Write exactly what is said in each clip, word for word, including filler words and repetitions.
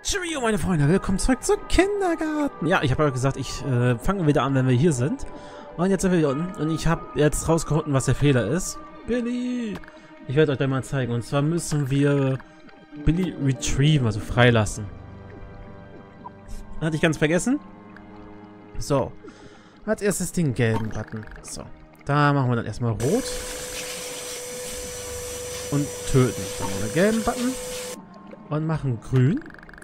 Cheerio, meine Freunde, willkommen zurück zum Kindergarten. Ja, ich habe ja gesagt, ich äh, fange wieder an, wenn wir hier sind. Und jetzt sind wir hier unten und ich habe jetzt rausgefunden, was der Fehler ist. Billy! Ich werde euch gleich mal zeigen. Und zwar müssen wir Billy retrieven, also freilassen. Hatte ich ganz vergessen. So. Als erstes den gelben Button. So. Da machen wir dann erstmal rot. Und töten. Dann machen wir den gelben Button. Und machen grün.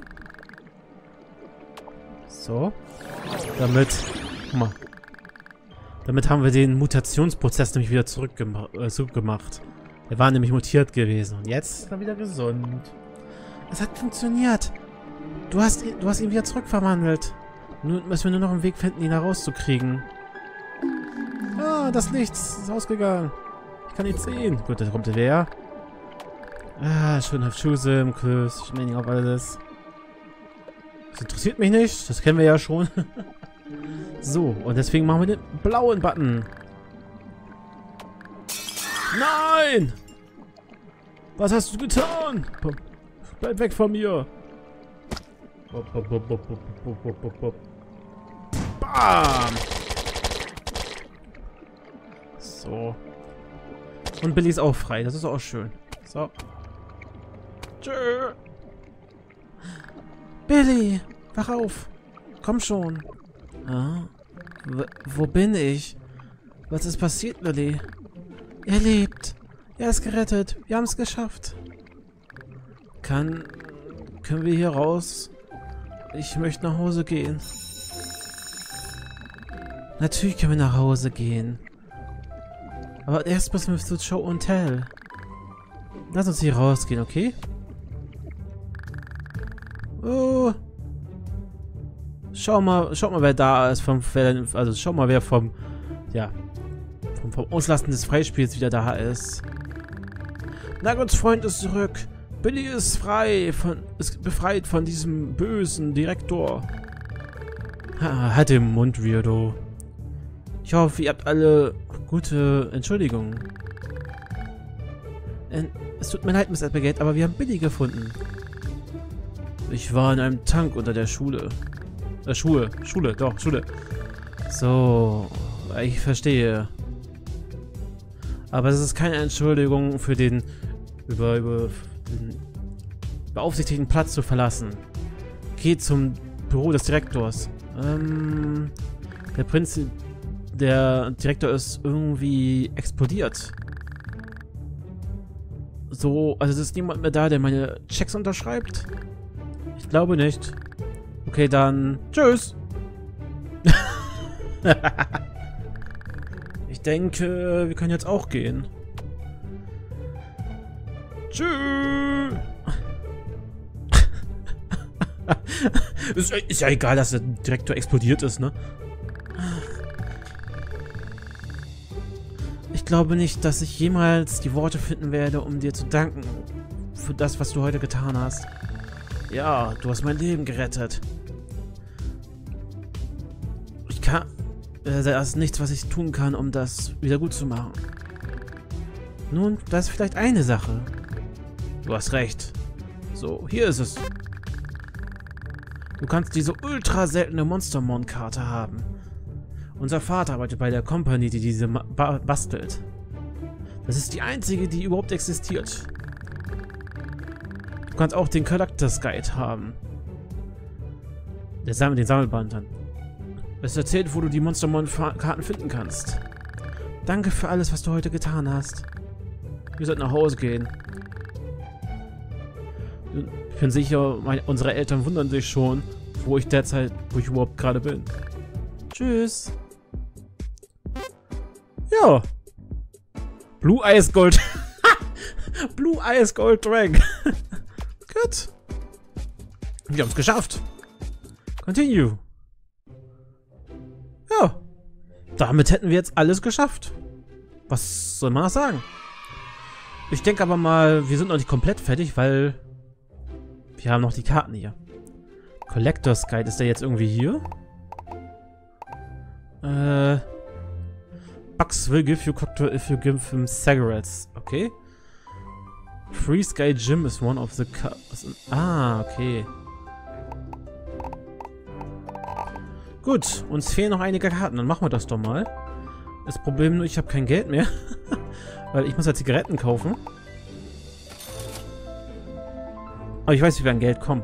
So. Damit. Guck mal. Damit haben wir den Mutationsprozess nämlich wieder zurückgema äh, zurückgemacht. Er war nämlich mutiert gewesen. Und jetzt ist er wieder gesund. Es hat funktioniert. Du hast, du hast ihn wieder zurückverwandelt. Nun müssen wir nur noch einen Weg finden, ihn da rauszukriegen. Ah, das Licht ist ausgegangen. Ich kann ihn sehen. Gut, da kommt er her. Ah, schön auf Schuhe im Küss. Schmecken auf alles. Das interessiert mich nicht. Das kennen wir ja schon. So, und deswegen machen wir den blauen Button. Nein! Was hast du getan? Bleib weg von mir. Bam! So. Und Billy ist auch frei. Das ist auch schön. So. Tschö. Billy, wach auf. Komm schon. Ah, wo bin ich? Was ist passiert, Billy? Er lebt. Er ist gerettet. Wir haben es geschafft. Kann... Können wir hier raus? Ich möchte nach Hause gehen. Natürlich können wir nach Hause gehen. Aber erst müssen wir zu Show und Tell. Lass uns hier rausgehen, okay? Oh. Schau mal, schau mal, wer da ist vom, also schau mal, wer vom, ja, vom, vom Auslassen des Freispiels wieder da ist. Nuggets Freund ist zurück. Billy ist frei, von, ist befreit von diesem bösen Direktor. Ha, halt den Mund, Weirdo. Ich hoffe, ihr habt alle gute Entschuldigungen. Es tut mir leid, Miss Applegate, aber wir haben Billy gefunden. Ich war in einem Tank unter der Schule. Äh, Schule. Schule, doch, Schule. So, ich verstehe. Aber es ist keine Entschuldigung für den über, über den beaufsichtigten Platz zu verlassen. Geht zum Büro des Direktors. Ähm, der Prinz, der Direktor ist irgendwie explodiert. So, also es ist niemand mehr da, der meine Checks unterschreibt? Ich glaube nicht. Okay, dann tschüss. Ich denke, wir können jetzt auch gehen. Tschüss. ist, ist ja egal, dass der Direktor explodiert ist, ne? Ich glaube nicht, dass ich jemals die Worte finden werde, um dir zu danken für das, was du heute getan hast. Ja, du hast mein Leben gerettet. Ich kann... Äh, da ist nichts, was ich tun kann, um das wieder gut zu machen. Nun, das ist vielleicht eine Sache. Du hast recht. So, hier ist es. Du kannst diese ultra seltene Monstermon-Karte haben. Unser Vater arbeitet bei der Company, die diese ba bastelt. Das ist die einzige, die überhaupt existiert. Du kannst auch den Collector's Guide haben. Der Sam den Sammelband dann. Es erzählt, wo du die Monstermon-Karten finden kannst. Danke für alles, was du heute getan hast. Wir sollten nach Hause gehen. Ich bin sicher, meine, unsere Eltern wundern sich schon, wo ich derzeit, wo ich überhaupt gerade bin. Tschüss. Ja. Blue Eyes Gold. Blue Eyes Gold Dragon. Gut. Wir haben es geschafft. Continue. Ja. Damit hätten wir jetzt alles geschafft. Was soll man noch sagen? Ich denke aber mal, wir sind noch nicht komplett fertig, weil wir haben noch die Karten hier. Collector's Guide, ist der jetzt irgendwie hier? Äh. Bugs will give you cocktail if you give him cigarettes. Okay. Free Sky Gym is one of the... Ah, okay. Gut, uns fehlen noch einige Karten. Dann machen wir das doch mal. Das Problem nur, ich habe kein Geld mehr. Weil ich muss ja Zigaretten kaufen. Aber ich weiß, wie wir an Geld kommen.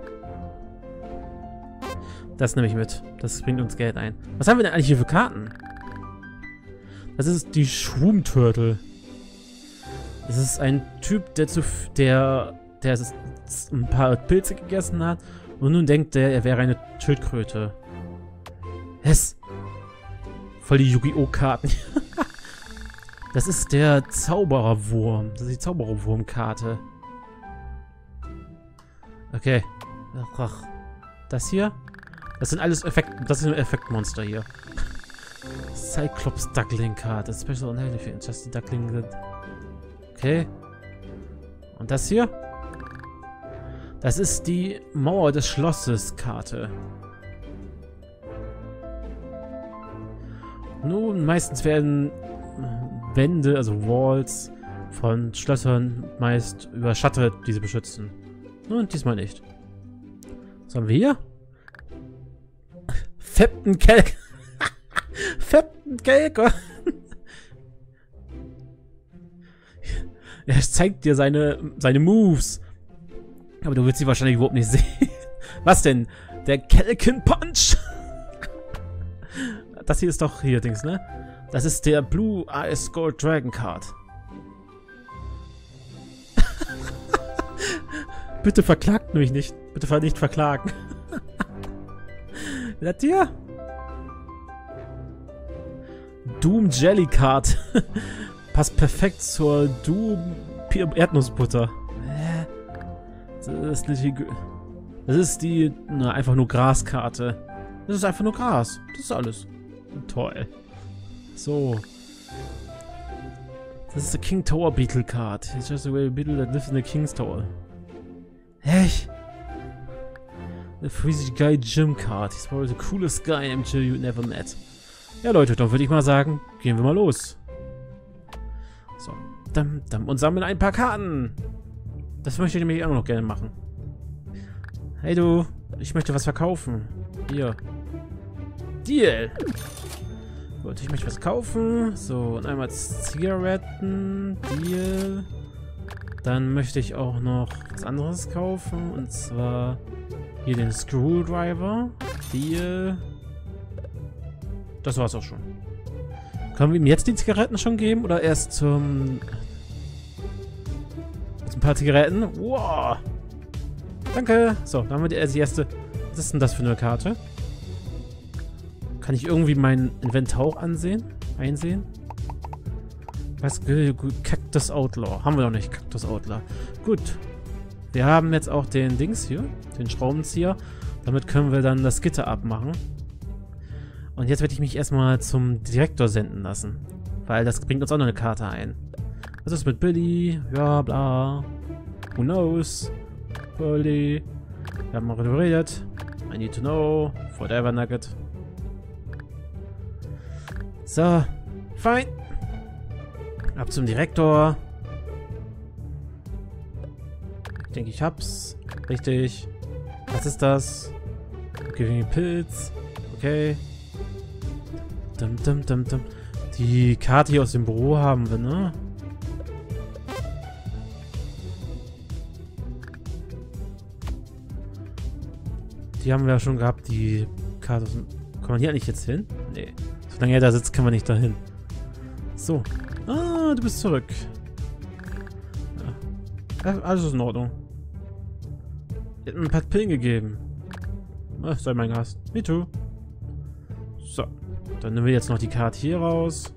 Das nehme ich mit. Das bringt uns Geld ein. Was haben wir denn eigentlich hier für Karten? Das ist die Shroom Turtle. Das ist ein Typ, der zu der, der ein paar Pilze gegessen hat und nun denkt der, er wäre eine Schildkröte. Yes. Voll die Yu-Gi-Oh! Karten. Das ist der Zaubererwurm. Das ist die Zaubererwurm-Karte. Okay. Ach, das hier? Das sind alles Effekt... Das sind Effektmonster hier. Cyclops Duckling Karte. Special on Healthy Just the Duckling... Okay. Und das hier? Das ist die Mauer des Schlosses Karte. Nun, meistens werden Wände, also Walls, von Schlössern meist überschattet, die sie beschützen. Nun, diesmal nicht. Was haben wir hier? Fetten Kelk. Fetten Kelker. Er zeigt dir seine, seine Moves. Aber du willst sie wahrscheinlich überhaupt nicht sehen. Was denn? Der Kelken Punch. Das hier ist doch hier, Dings, ne? Das ist der Blue Eyes Gold Dragon Card. Bitte verklagt mich nicht. Bitte nicht verklagen. Das hier? Doom Jelly Card. Passt perfekt zur Doom Erdnussbutter. Das ist nicht wie... Das ist die... Na, einfach nur Graskarte. Das ist einfach nur Gras. Das ist alles. Toll. So. Das ist der King Tower Beetle Card. It's just a way beetle that lives in the King's Tower. Echt? The Freezy Guy Gym Card. He's probably the coolest guy I'm sure you never met. Ja, Leute, dann würde ich mal sagen, gehen wir mal los. So. Dam, dam, und sammeln ein paar Karten. Das möchte ich nämlich auch noch gerne machen. Hey du, ich möchte was verkaufen. Hier. Deal. Gut, ich möchte was kaufen. So, und einmal Zigaretten. Deal. Dann möchte ich auch noch was anderes kaufen. Und zwar hier den Screwdriver. Deal. Das war's auch schon. Können wir ihm jetzt die Zigaretten schon geben? Oder erst zum... Jetzt ein paar Zigaretten. Wow. Danke. So, dann haben wir die erste... Was ist denn das für eine Karte? Kann ich irgendwie mein Inventar auch ansehen? Einsehen? Was? Cactus Outlaw. Haben wir noch nicht. Cactus Outlaw. Gut. Wir haben jetzt auch den Dings hier. Den Schraubenzieher. Damit können wir dann das Gitter abmachen. Und jetzt werde ich mich erstmal zum Direktor senden lassen. Weil das bringt uns auch noch eine Karte ein. Was ist mit Billy? Ja, bla. Who knows? Billy. Wir haben mal redet. I need to know. Whatever Nugget. So. Fein. Ab zum Direktor. Ich denke, ich hab's. Richtig. Was ist das? Giving me Pilz. Okay. Dum, dum, dum, dum. Die Karte hier aus dem Büro haben wir, ne? Die haben wir ja schon gehabt, die Karte aus dem... Kann man hier eigentlich jetzt hin? Nee. Solange er da sitzt, kann man nicht dahin. So. Ah, du bist zurück. Ja. Alles ist in Ordnung. Er hat mir ein paar Pillen gegeben. Ach, sei mein Gast. Me too. So. Dann nehmen wir jetzt noch die Karte hier raus.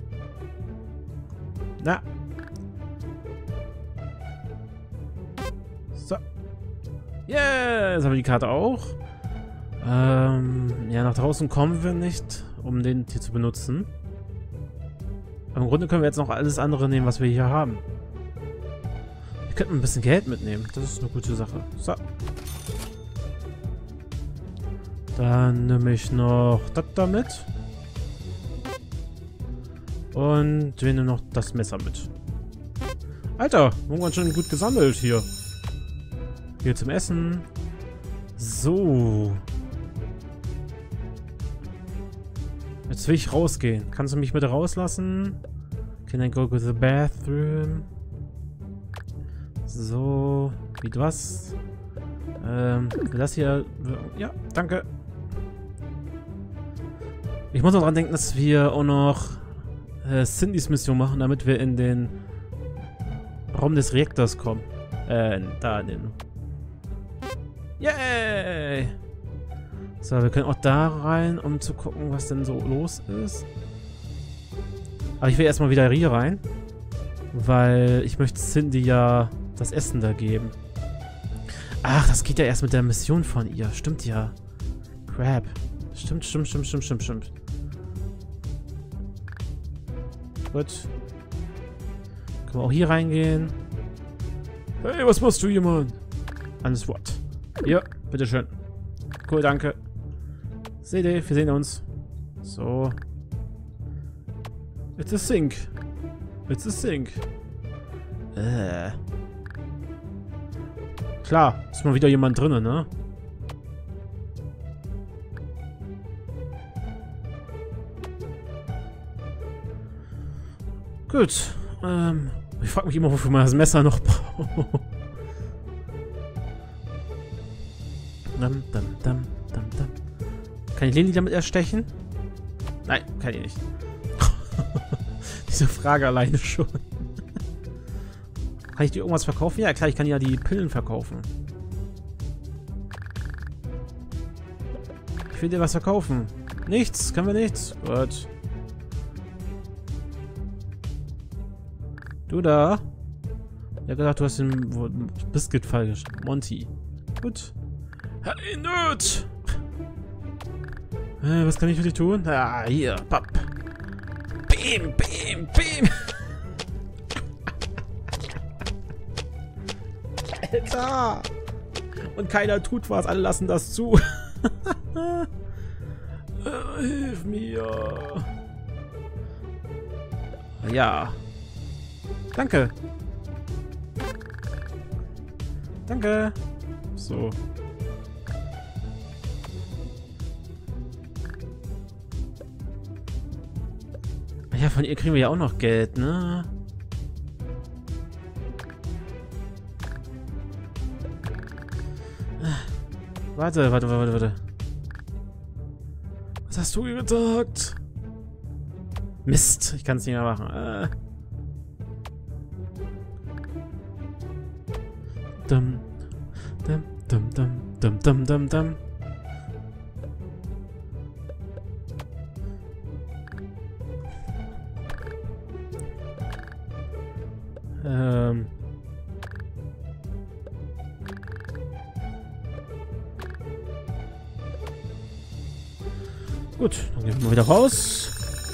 Na. So. Yeah, jetzt haben wir die Karte auch. Ähm, ja, nach draußen kommen wir nicht, um den hier zu benutzen. Aber im Grunde können wir jetzt noch alles andere nehmen, was wir hier haben. Wir könnten ein bisschen Geld mitnehmen. Das ist eine gute Sache. So. Dann nehme ich noch das da mit. Und wir nehmen noch das Messer mit. Alter, irgendwann schon gut gesammelt hier. Hier zum Essen. So. Jetzt will ich rausgehen. Kannst du mich bitte rauslassen? Can I go to the bathroom? So, wie was? Ähm, das hier... Ja, danke. Ich muss noch dran denken, dass wir auch noch äh, Cindys Mission machen, damit wir in den Raum des Reaktors kommen. Äh, da in den... Yay! So, wir können auch da rein, um zu gucken, was denn so los ist. Aber ich will erstmal wieder hier rein. Weil ich möchte Cindy ja das Essen da geben. Ach, das geht ja erst mit der Mission von ihr. Stimmt ja. Crap. Stimmt, stimmt, stimmt, stimmt, stimmt, stimmt. Gut. Können wir auch hier reingehen. Hey, was machst du hier, Mann? Alles what? Ja, bitteschön. Cool, danke. Seht ihr, wir sehen uns. So. It's a sink. It's a sink. Äh. Klar, ist mal wieder jemand drinnen, ne? Gut. Ähm, ich frage mich immer, wofür man das Messer noch braucht. Dum, dum, dum, dum, dum. Kann ich Lilly damit erstechen? Nein, kann ich nicht. Diese Frage alleine schon. Kann ich dir irgendwas verkaufen? Ja, klar, ich kann ja die Pillen verkaufen. Ich will dir was verkaufen. Nichts, können wir nichts. Gut. Du da? Ich hab gedacht, du hast den Biscuit falsch. Monty. Gut. Hey, Nerd! Äh, was kann ich für dich tun? Ah, hier, papp. Beam, beam, beam! Alter! Und keiner tut was, alle lassen das zu. äh, hilf mir! Ja. Danke. Danke. So. Ja, von ihr kriegen wir ja auch noch Geld, ne? Warte, warte, warte, warte. Was hast du gesagt? Mist, ich kann es nicht mehr machen. Äh. Dum, dum, dum, dum, dum, dum, dum, dum. Ähm. Gut, dann gehen wir wieder raus.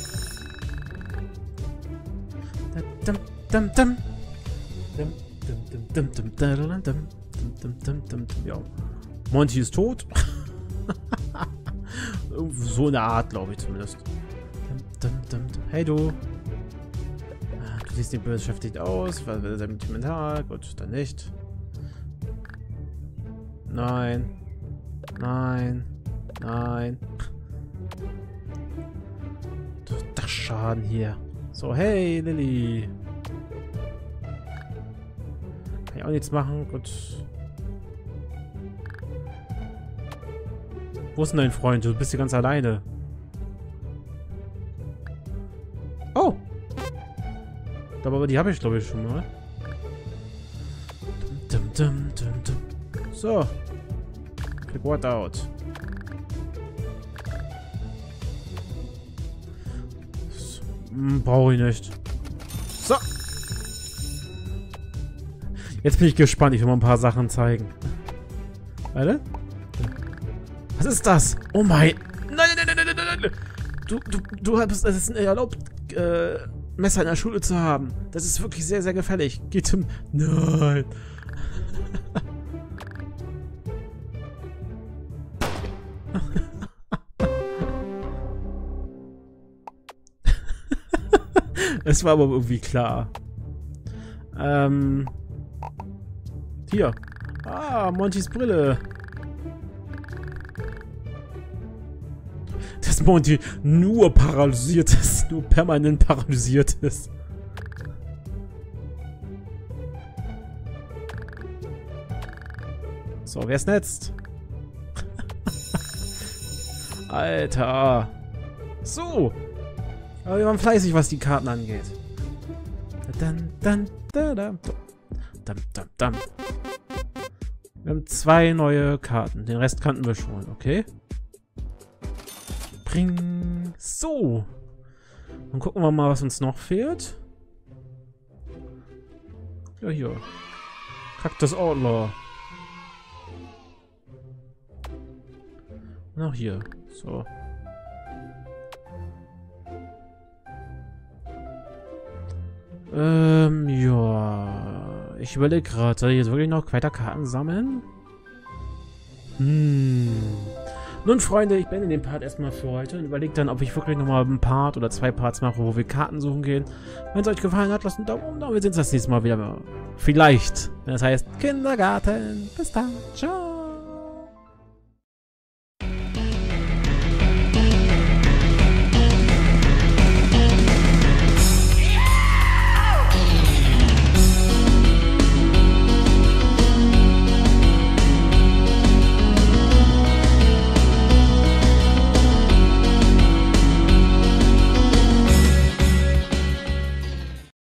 Dum, dum, dum. Dum, dum, dum, dum, dum, dum, dum, dum, dum, dum. Ja. Monty ist tot. So eine Art, glaube ich zumindest. Dum, dum, dum, dum. Hey du. Du siehst nicht beschäftigt aus. Was will dein Inventar? Gut, dann nicht. Nein. Nein. Nein. Das Schaden hier. So, hey, Lilly. Kann ich auch nichts machen? Gut. Wo ist denn dein Freund? Du bist hier ganz alleine. Oh! Aber die habe ich, glaube ich, schon mal. Dum, dum, dum, dum. So. Click what out. Brauche ich nicht. So. Jetzt bin ich gespannt. Ich will mal ein paar Sachen zeigen. Warte. Was ist das? Oh mein... Nein, nein, nein, nein, nein, nein. Du, du, du hast es ist erlaubt, äh, Messer in der Schule zu haben. Das ist wirklich sehr, sehr gefährlich. Geht zum... Nein. Es war aber irgendwie klar. Ähm. Hier. Ah, Montys Brille. Das dass Monty nur paralysiert ist. Nur permanent paralysiert ist. So, wer ist netzt? Alter. So. Aber wir waren fleißig, was die Karten angeht. Dann, dann, dann, dann, dann, dann, dann. Wir haben zwei neue Karten. Den Rest kannten wir schon, okay? Bring. So. Dann gucken wir mal, was uns noch fehlt. Ja, hier. Cactus Outlaw. Und auch hier. So. Ähm, ja. Ich überlege gerade, soll ich jetzt wirklich noch weiter Karten sammeln? Hm. Nun, Freunde, ich beende den Part erstmal für heute und überlege dann, ob ich wirklich nochmal einen Part oder zwei Parts mache, wo wir Karten suchen gehen. Wenn es euch gefallen hat, lasst einen Daumen oben da. Wir sehen uns das nächste Mal wieder. Vielleicht. Wenn das heißt Kindergarten. Bis dann. Ciao.